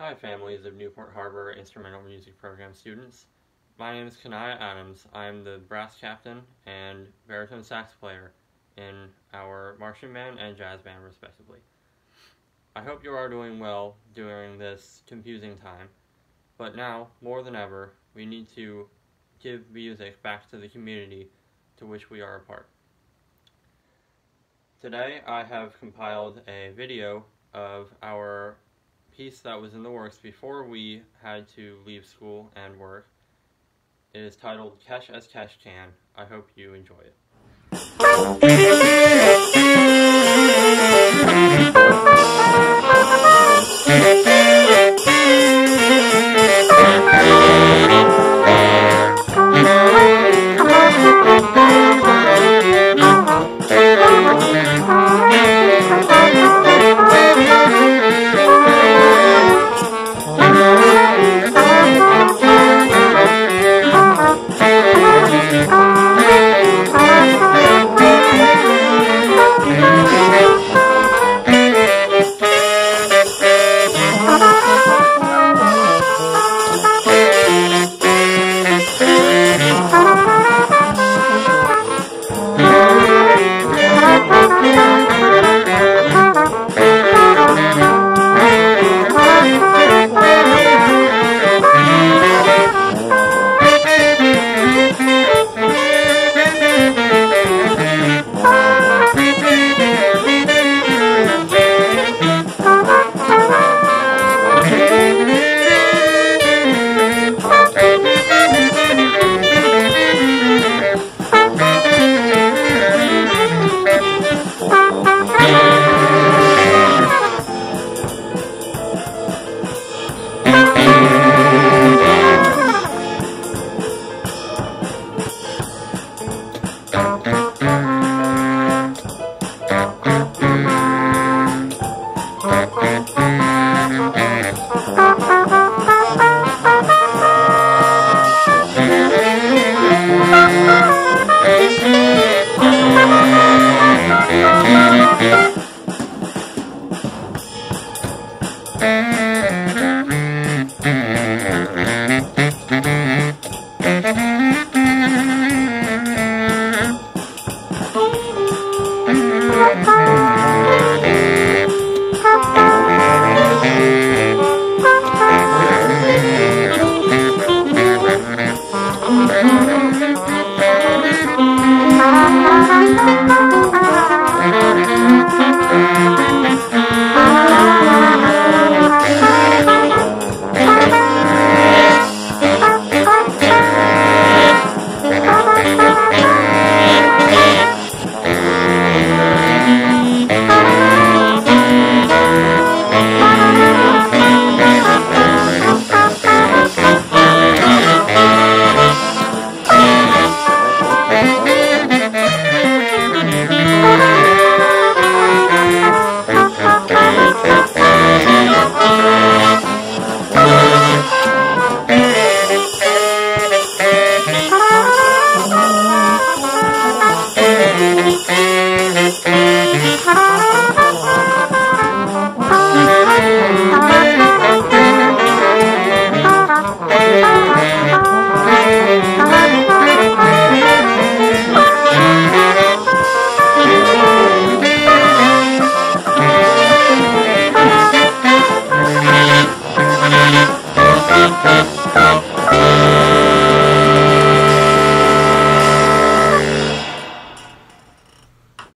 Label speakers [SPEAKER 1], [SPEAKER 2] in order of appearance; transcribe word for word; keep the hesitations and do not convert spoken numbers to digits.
[SPEAKER 1] Hi families of Newport Harbor Instrumental Music Program students. My name is Kanaya Adams. I am the brass captain and baritone sax player in our marching band and jazz band respectively. I hope you are doing well during this confusing time, but now, more than ever, we need to give music back to the community to which we are a part. Today I have compiled a video of our piece that was in the works before we had to leave school and work. It is titled Catch as Catch Can. I hope you enjoy it.
[SPEAKER 2] Thank you.